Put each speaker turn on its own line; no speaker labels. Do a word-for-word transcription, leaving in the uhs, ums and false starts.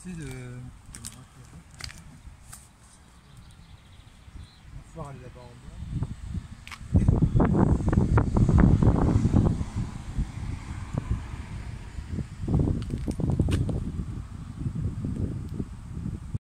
essayer de... On va pouvoir aller là-bas en bas.